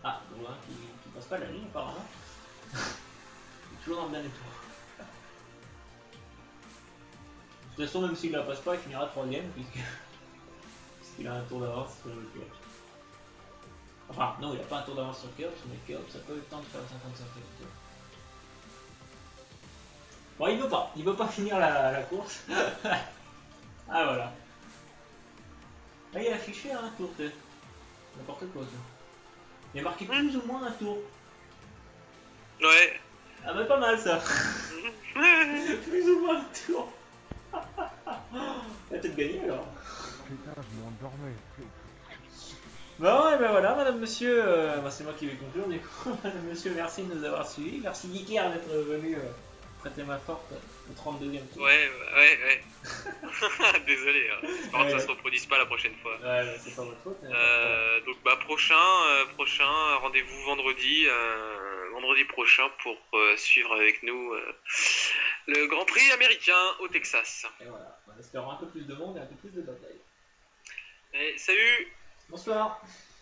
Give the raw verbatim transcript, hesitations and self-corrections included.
Ah, bon, hein, qui, qui passe pas la ligne apparemment. Toujours dans le dernier tour. De toute façon, même s'il la passe pas, il finira troisième puisque puisqu'il a un tour d'avance sur le Kéops. Enfin, non, il a pas un tour d'avance sur le Kéops, mais le Kéops a pas eu le temps de faire cinquante-cinq tours. Bon, il veut pas, il veut pas finir la, la course. Ah voilà. Là, il a affiché un tour, tu sais. N'importe quoi, ça. Il a marqué plus ou moins un tour. Ouais. Ah bah pas mal ça. Plus ou moins un tour. T'as peut-être gagné alors. Putain, je m'endormais. Bon, et ben voilà, madame, monsieur, euh, bah, c'est moi qui vais conclure du coup. Madame, monsieur, merci de nous avoir suivis. Merci Geeker d'être venu euh, prêter ma forte au trente-deuxième tour. Ouais, ouais, ouais. Désolé, hein. J'espère Ouais. que ça se reproduise pas la prochaine fois. Ouais, c'est pas votre faute. hein, Euh, donc bah prochain, euh, prochain rendez-vous vendredi, euh, vendredi prochain pour euh, suivre avec nous euh, le Grand Prix américain au Texas. Et voilà, on espère un peu plus de monde et un peu plus de bataille. Allez, salut! Bonsoir.